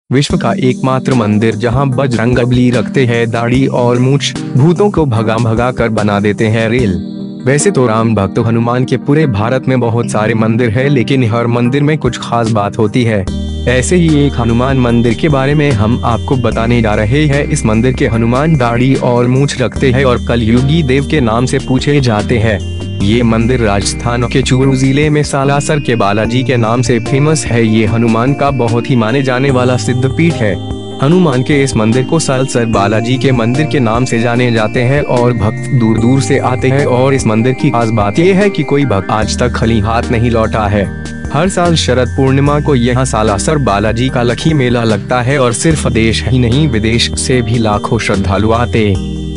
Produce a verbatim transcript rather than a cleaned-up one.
विश्व का एकमात्र मंदिर जहां बजरंगबली रखते हैं दाढ़ी और मूंछ, भूतों को भगा भगा कर बना देते हैं रेल। वैसे तो राम भक्त हनुमान के पूरे भारत में बहुत सारे मंदिर हैं, लेकिन हर मंदिर में कुछ खास बात होती है। ऐसे ही एक हनुमान मंदिर के बारे में हम आपको बताने जा रहे हैं। इस मंदिर के हनुमान दाढ़ी और मूंछ रखते हैं और कलयुगी देव के नाम से पूछे जाते हैं। ये मंदिर राजस्थान के चूरू जिले में सालासर के बालाजी के नाम से फेमस है। ये हनुमान का बहुत ही माने जाने वाला सिद्ध पीठ है। हनुमान के इस मंदिर को सालासर बालाजी के मंदिर के नाम से जाने जाते हैं और भक्त दूर दूर से आते हैं। और इस मंदिर की खास बात यह है कि कोई भक्त आज तक खाली हाथ नहीं लौटा है। हर साल शरद पूर्णिमा को यहाँ सालासर बालाजी का लखी मेला लगता है और सिर्फ देश ही नहीं विदेश से भी लाखों श्रद्धालु आते